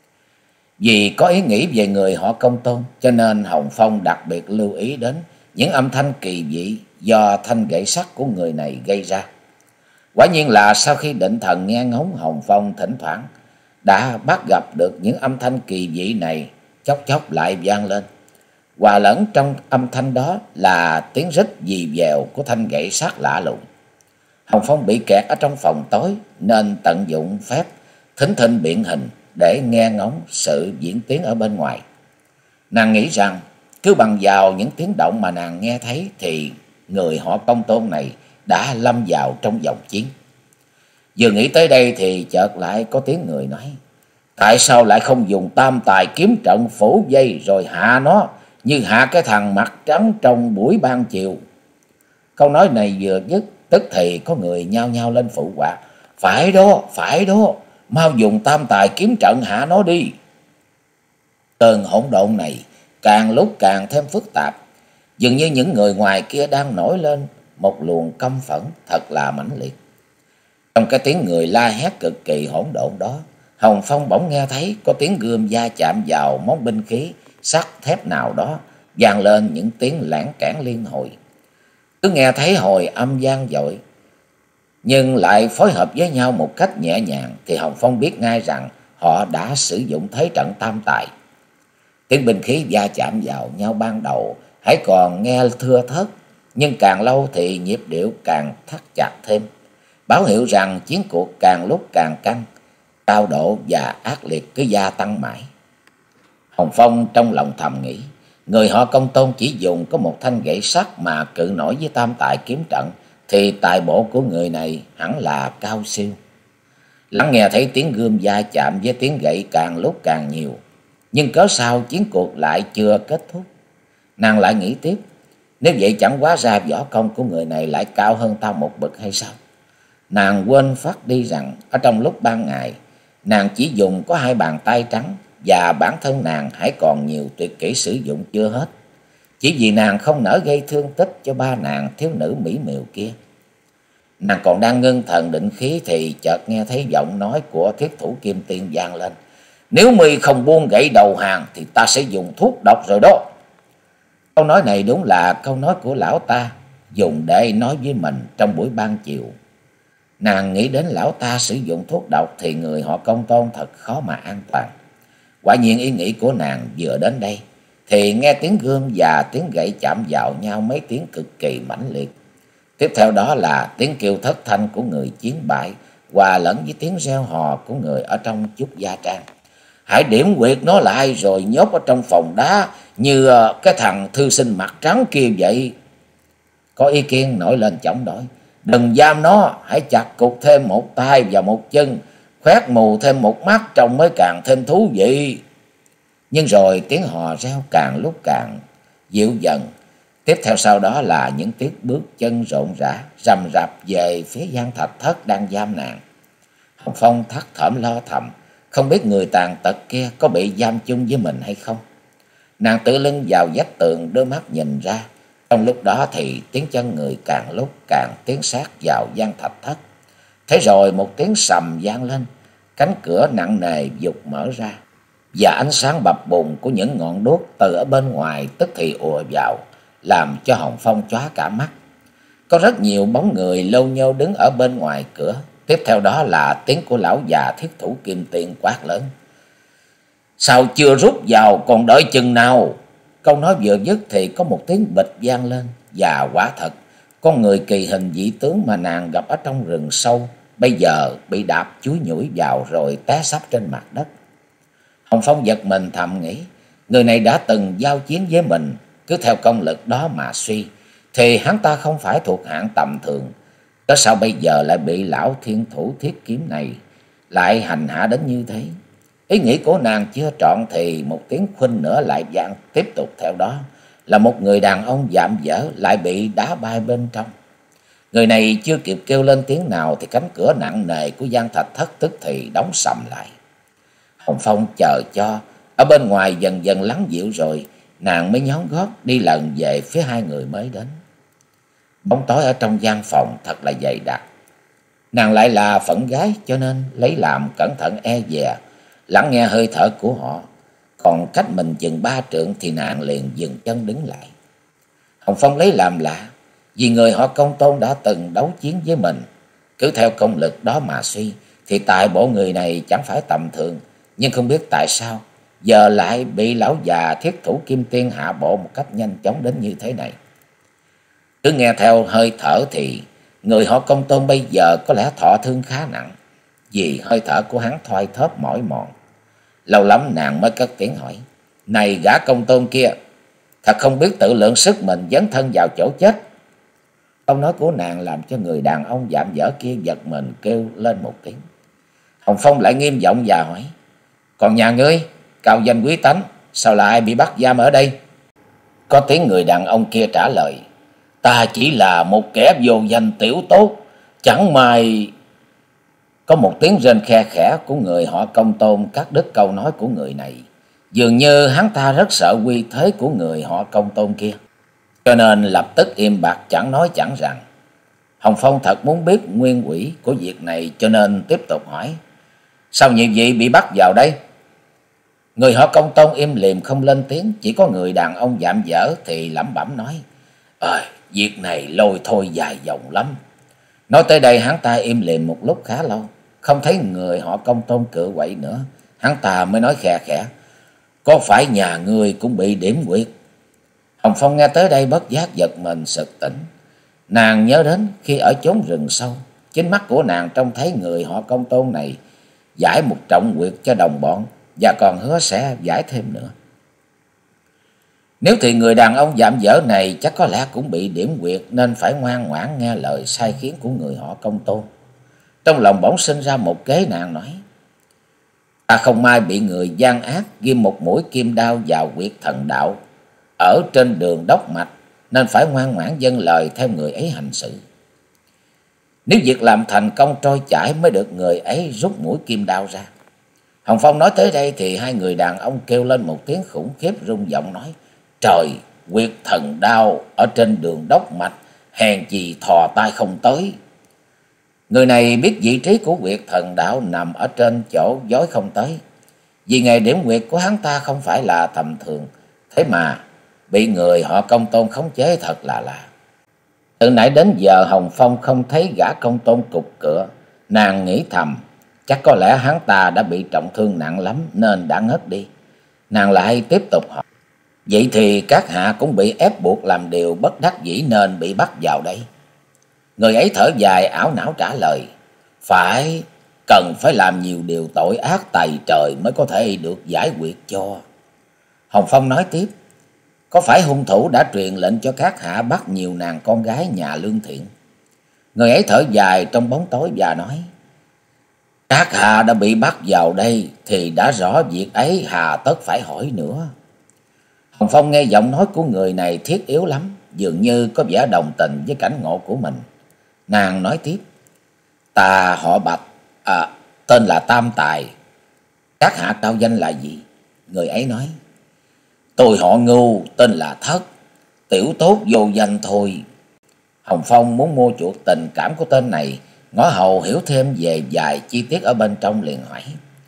Vì có ý nghĩ về người họ Công Tôn, cho nên Hồng Phong đặc biệt lưu ý đến những âm thanh kỳ dị do thanh gậy sắt của người này gây ra. Quả nhiên là sau khi định thần nghe ngóng, Hồng Phong thỉnh thoảng đã bắt gặp được những âm thanh kỳ dị này chốc chốc lại vang lên. Hòa lẫn trong âm thanh đó là tiếng rít dì dèo của thanh gậy sắt lạ lùng. Hồng Phong bị kẹt ở trong phòng tối nên tận dụng phép thính thinh biện hình để nghe ngóng sự diễn tiến ở bên ngoài. Nàng nghĩ rằng cứ bằng vào những tiếng động mà nàng nghe thấy thì người họ Công Tôn này đã lâm vào trong vòng chiến. Vừa nghĩ tới đây thì chợt lại có tiếng người nói: tại sao lại không dùng tam tài kiếm trận phủ dây rồi hạ nó như hạ cái thằng mặt trắng trong buổi ban chiều? Câu nói này vừa dứt, tức thì có người nhao nhao lên phụ họa: phải đó, mau dùng tam tài kiếm trận hạ nó đi. Cơn hỗn độn này càng lúc càng thêm phức tạp, dường như những người ngoài kia đang nổi lên một luồng căm phẫn thật là mãnh liệt. Trong cái tiếng người la hét cực kỳ hỗn độn đó, Hồng Phong bỗng nghe thấy có tiếng gươm va chạm vào món binh khí sắt thép nào đó, vang lên những tiếng lảng cảng liên hồi. Cứ nghe thấy hồi âm vang dội nhưng lại phối hợp với nhau một cách nhẹ nhàng thì Hồng Phong biết ngay rằng họ đã sử dụng thế trận tam tài. Tiếng binh khí va chạm vào nhau ban đầu hãy còn nghe thưa thớt, nhưng càng lâu thì nhịp điệu càng thắt chặt thêm, báo hiệu rằng chiến cuộc càng lúc càng căng, cao độ và ác liệt cứ gia tăng mãi. Hồng Phong trong lòng thầm nghĩ, người họ Công Tôn chỉ dùng có một thanh gậy sắt mà cự nổi với tam tài kiếm trận thì tài bộ của người này hẳn là cao siêu. Lắng nghe thấy tiếng gươm va chạm với tiếng gậy càng lúc càng nhiều, nhưng cớ sao chiến cuộc lại chưa kết thúc? Nàng lại nghĩ tiếp, nếu vậy chẳng hóa ra võ công của người này lại cao hơn tao một bậc hay sao? Nàng quên phát đi rằng ở trong lúc ban ngày, nàng chỉ dùng có 2 bàn tay trắng, và bản thân nàng hãy còn nhiều tuyệt kỹ sử dụng chưa hết. Chỉ vì nàng không nỡ gây thương tích cho ba nàng thiếu nữ mỹ miều kia. Nàng còn đang ngưng thần định khí thì chợt nghe thấy giọng nói của Thiết Thủ Kim Tiên vang lên: "Nếu mi không buông gậy đầu hàng thì ta sẽ dùng thuốc độc rồi đó." Câu nói này đúng là câu nói của lão ta dùng để nói với mình trong buổi ban chiều. Nàng nghĩ đến lão ta sử dụng thuốc độc thì người họ Công Tôn thật khó mà an toàn. Quả nhiên ý nghĩ của nàng vừa đến đây thì nghe tiếng gươm và tiếng gậy chạm vào nhau mấy tiếng cực kỳ mãnh liệt. Tiếp theo đó là tiếng kêu thất thanh của người chiến bại hòa lẫn với tiếng reo hò của người ở trong Chúc Gia Trang. "Hãy điểm quyệt nó lại rồi nhốt ở trong phòng đá như cái thằng thư sinh mặt trắng kia vậy." Có ý kiến nổi lên chống đối: "Đừng giam nó, hãy chặt cụt thêm một tay và một chân, khoét mù thêm một mắt trông mới càng thêm thú vị." Nhưng rồi tiếng hò reo càng lúc càng dịu dần. Tiếp theo sau đó là những tiếng bước chân rộn rã rầm rập về phía gian thạch thất đang giam nàng. Hồng Phong thắt thỏm lo thầm, không biết người tàn tật kia có bị giam chung với mình hay không. Nàng tựa lưng vào vách tường, đôi mắt nhìn ra. Trong lúc đó thì tiếng chân người càng lúc càng tiến sát vào gian thạch thất. Thế rồi một tiếng sầm vang lên, cánh cửa nặng nề giục mở ra, và ánh sáng bập bùng của những ngọn đuốc từ ở bên ngoài tức thì ùa vào, làm cho Hồng Phong chóa cả mắt. Có rất nhiều bóng người lâu nhô đứng ở bên ngoài cửa. Tiếp theo đó là tiếng của lão già Thiết Thủ Kim Tiên quát lớn: "Sao chưa rút vào, còn đợi chừng nào?" Câu nói vừa dứt thì có một tiếng bịch vang lên, và quả thật con người kỳ hình dị tướng mà nàng gặp ở trong rừng sâu bây giờ bị đạp chúi nhủi vào rồi té sắp trên mặt đất. Hồng Phong giật mình thầm nghĩ, người này đã từng giao chiến với mình, cứ theo công lực đó mà suy thì hắn ta không phải thuộc hạng tầm thường. Cớ sao bây giờ lại bị lão thiên thủ thiết kiếm này lại hành hạ đến như thế? Ý nghĩ của nàng chưa trọn thì một tiếng khuynh nữa lại vang tiếp tục. Theo đó là một người đàn ông vạm vỡ lại bị đá bay bên trong. Người này chưa kịp kêu lên tiếng nào thì cánh cửa nặng nề của gian thạch thất tức thì đóng sầm lại. Hồng Phong chờ cho ở bên ngoài dần dần lắng dịu rồi, nàng mới nhón gót đi lần về phía hai người mới đến. Bóng tối ở trong gian phòng thật là dày đặc. Nàng lại là phận gái cho nên lấy làm cẩn thận e dè, lắng nghe hơi thở của họ. Còn cách mình chừng 3 trượng thì nàng liền dừng chân đứng lại. Hồng Phong lấy làm lạ, vì người họ Công Tôn đã từng đấu chiến với mình. Cứ theo công lực đó mà suy thì tài bộ người này chẳng phải tầm thường. Nhưng không biết tại sao giờ lại bị lão già Thiết Thủ Kim Tiên hạ bộ một cách nhanh chóng đến như thế này. Cứ nghe theo hơi thở thì người họ Công Tôn bây giờ có lẽ thọ thương khá nặng, vì hơi thở của hắn thoi thóp mỏi mòn. Lâu lắm nàng mới cất tiếng hỏi: "Này gã Công Tôn kia, thật không biết tự lượng sức mình dấn thân vào chỗ chết?" Câu nói của nàng làm cho người đàn ông vạm vỡ kia giật mình kêu lên một tiếng. Hồng Phong lại nghiêm giọng và hỏi: "Còn nhà ngươi, cao danh quý tánh, sao lại bị bắt giam ở đây?" Có tiếng người đàn ông kia trả lời: "Ta chỉ là một kẻ vô danh tiểu tốt, chẳng may..." Có một tiếng rên khe khẽ của người họ Công Tôn cắt đứt câu nói của người này. Dường như hắn ta rất sợ uy thế của người họ Công Tôn kia, cho nên lập tức im bặt chẳng nói chẳng rằng. Hồng Phong thật muốn biết nguyên quỷ của việc này cho nên tiếp tục hỏi: "Sao nhiều vị bị bắt vào đây?" Người họ Công Tôn im lìm không lên tiếng, chỉ có người đàn ông vạm vỡ thì lẩm bẩm nói: Việc này lôi thôi dài dòng lắm." Nói tới đây hắn ta im lìm một lúc khá lâu, không thấy người họ Công Tôn cự quậy nữa, hắn ta mới nói khè khẽ: "Có phải nhà ngươi cũng bị điểm quyệt?" Hồng Phong nghe tới đây bất giác giật mình sực tỉnh. Nàng nhớ đến khi ở chốn rừng sâu, chính mắt của nàng trông thấy người họ Công Tôn này giải một trọng quyệt cho đồng bọn, và còn hứa sẽ giải thêm nữa. Nếu thì người đàn ông vạm vỡ này chắc có lẽ cũng bị điểm quyệt nên phải ngoan ngoãn nghe lời sai khiến của người họ Công Tôn. Trong lòng bỗng sinh ra một kế, nàng nói: "Ta không may bị người gian ác ghim một mũi kim đao vào huyệt thần đạo ở trên đường đốc mạch, nên phải ngoan ngoãn vâng lời theo người ấy hành sự." Nếu việc làm thành công trôi chảy mới được người ấy rút mũi kim đao ra. Hồng Phong nói tới đây thì hai người đàn ông kêu lên một tiếng khủng khiếp, rung giọng nói: Trời, Quyệt Thần Đao ở trên đường đốc mạch, hèn gì thò tay không tới. Người này biết vị trí của Quyệt Thần Đạo nằm ở trên chỗ giói không tới. Vì nghề điểm nguyệt của hắn ta không phải là tầm thường, thế mà bị người họ Công Tôn khống chế thật là lạ. Từ nãy đến giờ Hồng Phong không thấy gã Công Tôn cục cửa. Nàng nghĩ thầm, chắc có lẽ hắn ta đã bị trọng thương nặng lắm nên đã ngất đi. Nàng lại tiếp tục hỏi: Vậy thì các hạ cũng bị ép buộc làm điều bất đắc dĩ nên bị bắt vào đây? Người ấy thở dài ảo não trả lời: Phải, cần phải làm nhiều điều tội ác tày trời mới có thể được giải quyết cho. Hồng Phong nói tiếp: Có phải hung thủ đã truyền lệnh cho các hạ bắt nhiều nàng con gái nhà lương thiện? Người ấy thở dài trong bóng tối và nói: Các hạ đã bị bắt vào đây thì đã rõ việc ấy, hà tất phải hỏi nữa. Hồng Phong nghe giọng nói của người này thiết yếu lắm, dường như có vẻ đồng tình với cảnh ngộ của mình. Nàng nói tiếp: Ta họ Bạch, tên là Tam Tài. Các hạ cao danh là gì? Người ấy nói: Tôi họ Ngưu, tên là Thất, tiểu tốt vô danh thôi. Hồng Phong muốn mua chuộc tình cảm của tên này, ngó hầu hiểu thêm về vài chi tiết ở bên trong, liền hỏi: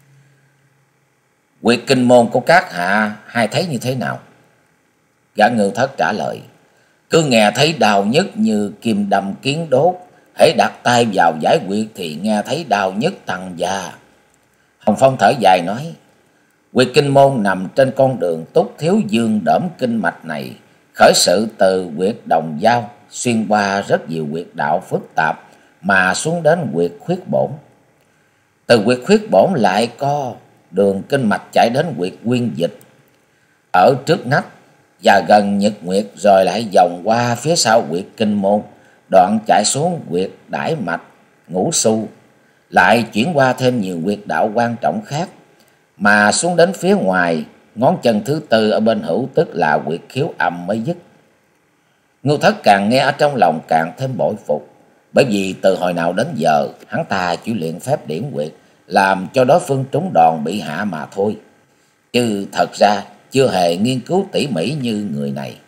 Quyệt kinh môn của các hạ hai thấy như thế nào? Gã Ngưu Thất trả lời: Cứ nghe thấy đau nhức như kim đâm kiến đốt, hễ đặt tay vào giải quyết thì nghe thấy đau nhức tăng da. Hồng Phong thở dài nói: Quyệt kinh môn nằm trên con đường Túc Thiếu Dương đỡm kinh mạch này, khởi sự từ huyệt Đồng Giao, xuyên qua rất nhiều huyệt đạo phức tạp mà xuống đến huyệt Khuyết Bổn. Từ huyệt Khuyết Bổn lại có đường kinh mạch chạy đến huyệt Nguyên Dịch ở trước nách và gần Nhật Nguyệt, rồi lại vòng qua phía sau huyệt Kinh Môn, đoạn chạy xuống huyệt Đãi Mạch, Ngũ Su, lại chuyển qua thêm nhiều huyệt đạo quan trọng khác mà xuống đến phía ngoài ngón chân thứ tư ở bên hữu, tức là huyệt Khiếu Âm mới dứt. Ngưu Thất càng nghe ở trong lòng càng thêm bội phục, bởi vì từ hồi nào đến giờ hắn ta chỉ luyện phép điểm huyệt làm cho đối phương trúng đòn bị hạ mà thôi, chứ thật ra chưa hề nghiên cứu tỉ mỉ như người này.